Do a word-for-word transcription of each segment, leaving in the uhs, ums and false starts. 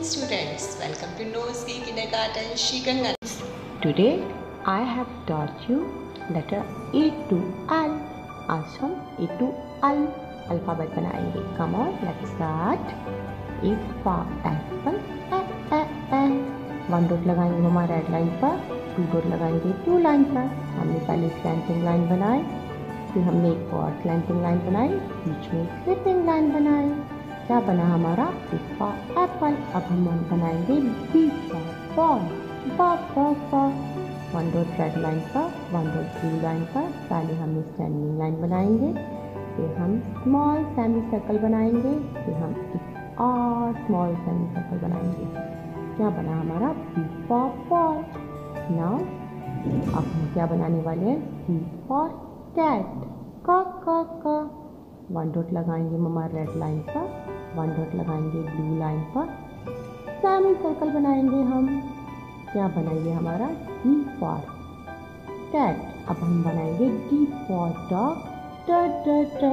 students, welcome to Nosky Kindergarten Shikangan. Today I have taught you letter A to L. आज हम A to L alphabet बनाएंगे. Come on, let's start. A for apple, A A A. One dot लगाएंगे मम्मा red line पर, two dot लगाएंगे blue line पर. हमने पहले स्लैंटिंग लाइन बनाई, फिर हमने एक और स्लैंटिंग लाइन बनाई, बीच में स्लिपिंग लाइन बनाई. क्या बना हमारा? A for apple. अब हम बनाएंगे B for ball, ball ball ball. One dot red line पर, वन डॉट ब्लू लाइन पर. पहले हम स्टैंडिंग लाइन बनाएंगे, फिर हम स्मॉल सेमी सर्कल बनाएंगे, फिर हम एक और स्मॉल सेमी सर्कल बनाएंगे. क्या बना हमारा? B for ball. नाउ अब हम क्या बनाने वाले हैं? C for cat, क क क. वन डॉट लगाएंगे मम्मा रेड लाइन पर, वन डॉट लगाएंगे ब्लू लाइन पर, सेमी सर्कल बनाएंगे हम. क्या बनाइए हमारा? D for cat. अब हम बनाएंगे D for dog, ट ट ट.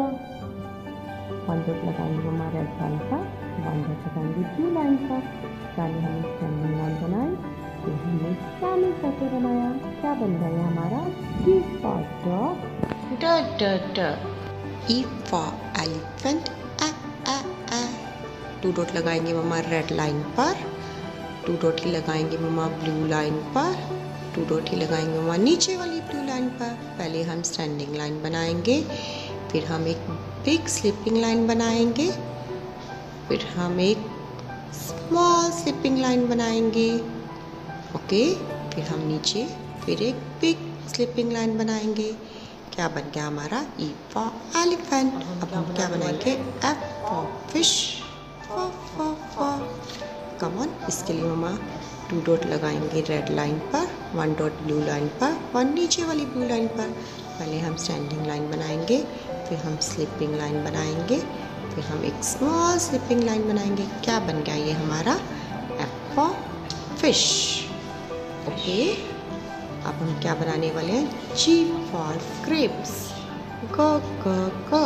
वन डॉट लगाएंगे मम्मा रेड लाइन पर, वन डॉट लगाएंगे ब्लू लाइन पर. पहले हमने स्टैंडिंग लाइन बनाई, फिर हमने सेमी सर्कल बनाया. क्या बन गया हमारा? D for dog, D D D. E for elephant, A A A. Two dot लगाएंगे मम्मा रेड लाइन पर, टू डॉट ही लगाएंगे मम्मा ब्लू लाइन पर, टू डॉट ही लगाएंगे मम्मा नीचे वाली ब्लू लाइन पर. पहले हम स्टैंडिंग लाइन बनाएंगे, फिर हम एक बिग स्लिपिंग लाइन बनाएंगे, फिर हम एक स्मॉल स्लिपिंग लाइन बनाएंगे. ओके, फिर हम नीचे फिर एक बिग स्लिपिंग लाइन बनाएंगे. क्या बन गया हमारा? E for elephant. अब हम क्या बनाएंगे? F for fish, for for for. Come on, इसके लिए मम्मा टू डॉट लगाएंगे रेड लाइन पर, वन डॉट ब्लू लाइन पर, वन नीचे वाली ब्लू लाइन पर. पहले हम स्टैंडिंग लाइन बनाएंगे, फिर हम स्लिपिंग लाइन बनाएंगे, फिर हम एक स्मॉल स्लिपिंग लाइन बनाएंगे. क्या बन गया ये हमारा? F for fish. ओके, अब हम क्या बनाने वाले हैं? G for grapes, G G G.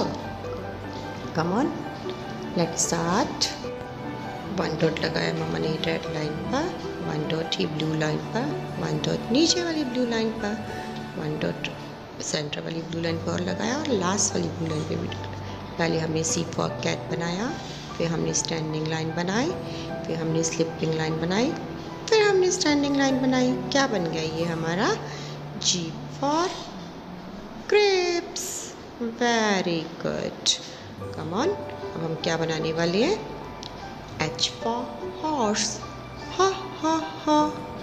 Come on, let's start. One dot लगाया मम्मा ने रेड लाइन पर, वन डॉट ही ब्लू लाइन पर, वन डॉट नीचे वाली ब्लू लाइन पर, वन डॉट सेंटर वाली ब्लू लाइन पर और लगाया, और लास्ट वाली ब्लू लाइन पे भी. पहले हमने C for cat बनाया, फिर हमने स्टैंडिंग लाइन बनाई, फिर हमने स्लिपिंग लाइन बनाई, फिर हमने स्टैंडिंग लाइन बनाई. क्या बन गया ये हमारा? G for grapes. Very good. Come on, अब हम क्या बनाने वाले हैं? H for horse, हा हा हा.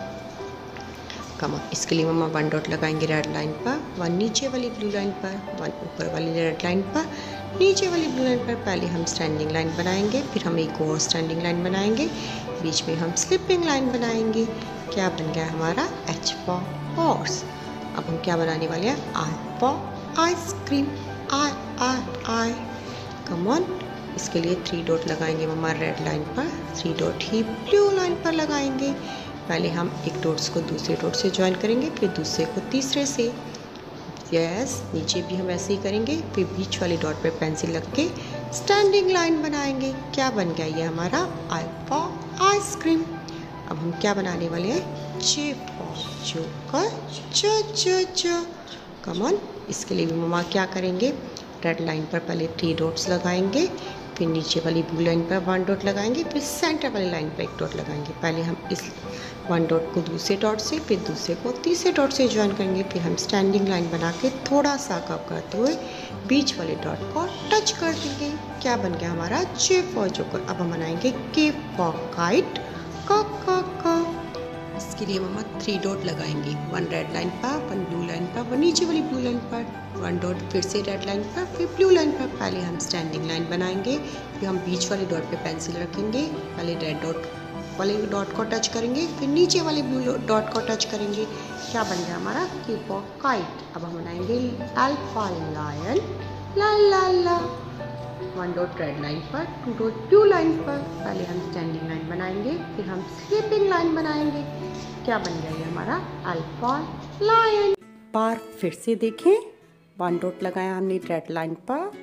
कम ऑन, इसके लिए मम्मा वन डॉट लगाएंगे रेड लाइन पर, वन नीचे वाली ब्लू लाइन पर, वन ऊपर वाली रेड लाइन पर, नीचे वाली ब्लू लाइन पर. पहले हम स्टैंडिंग लाइन बनाएंगे, फिर हम एक और स्टैंडिंग लाइन बनाएंगे, बीच में हम स्लिपिंग लाइन बनाएंगे. क्या बन गया हमारा? H for horse. अब हम क्या बनाने वाले हैं? I for ice cream, I I I. Come on, इसके लिए थ्री डॉट लगाएंगे मम्मा रेड लाइन पर, थ्री डॉट ही ब्लू लाइन पर लगाएंगे. पहले हम एक डॉट्स को दूसरे डॉट से ज्वाइन करेंगे, फिर दूसरे को तीसरे से. यस, नीचे भी हम ऐसे ही करेंगे, फिर बीच वाले डॉट पे पेंसिल रख के स्टैंडिंग लाइन बनाएंगे. क्या बन गया ये हमारा? I for ice cream. अब हम क्या बनाने वाले हैं? J for जोकर, च च च. कम ऑन, इसके लिए भी मम्मा क्या करेंगे? रेड लाइन पर पहले थ्री डॉट्स लगाएंगे, फिर नीचे वाली ब्लू लाइन पर वन डॉट लगाएंगे, फिर सेंटर वाली लाइन पर एक डॉट लगाएंगे. पहले हम इस वन डॉट को दूसरे डॉट से, फिर दूसरे को तीसरे डॉट से ज्वाइन करेंगे, फिर हम स्टैंडिंग लाइन बना के थोड़ा सा कव करते हुए बीच वाले डॉट को टच कर देंगे. क्या बन गया हमारा? J for joker. अब हम बनाएंगे K for काइट, क क क. इसके लिए मम्मा थ्री डॉट लगाएंगे, वन रेड लाइन पर, वन ब्लू लाइन पर, वन नीचे वाली ब्लू लाइन पर, वन डॉट फिर से रेड लाइन पर, फिर ब्लू लाइन पर. पहले हम स्टैंडिंग लाइन बनाएंगे, फिर हम बीच वाले डॉट पे पेंसिल रखेंगे, पहले रेड डॉट वाले डॉट को टच करेंगे, फिर नीचे वाले ब्लू डॉट को टच करेंगे. क्या बन गया हमारा? K for kite. अब हम बनाएंगे L for लायन, ला ला ला. वन डॉट रेड लाइन पर, टू डॉट ब्लू लाइन पर. पहले हम स्टैंडिंग लाइन बनाएंगे, फिर हम स्लिपिंग लाइन बनाएंगे. क्या बन गया ये हमारा? L for lion. बार फिर से देखें, वन डॉट लगाया हमने रेड लाइन पर,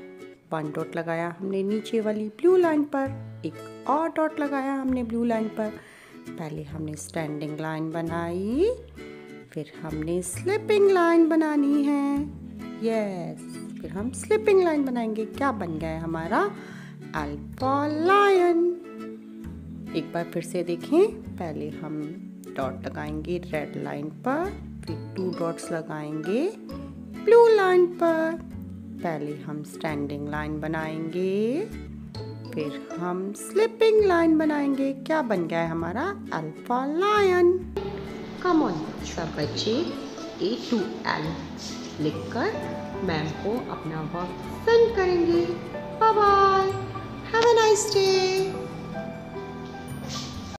वन डॉट लगाया हमने नीचे वाली ब्लू लाइन पर, एक और डॉट लगाया हमने ब्लू लाइन पर। पहले हमने स्टैंडिंग लाइन बनाई, फिर हमने स्लिपिंग लाइन बनानी है। यस, फिर हम स्लिपिंग लाइन बनाएंगे। क्या बन गया हमारा अल्फा लायन। एक बार फिर से देखें, पहले हम डॉट लगाएंगे रेड लाइन पर, फिर टू डॉट्स लगाएंगे ब्लू लाइन पर। पहले हम स्टैंडिंग लाइन बनाएंगे, फिर हम स्लिपिंग लाइन बनाएंगे। क्या बन गया है हमारा अल्फा लायन। कम ऑन सब बच्चे ए टू एल लिखकर मैम को अपना वर्क सेंड करेंगे। Bye bye, have a nice day.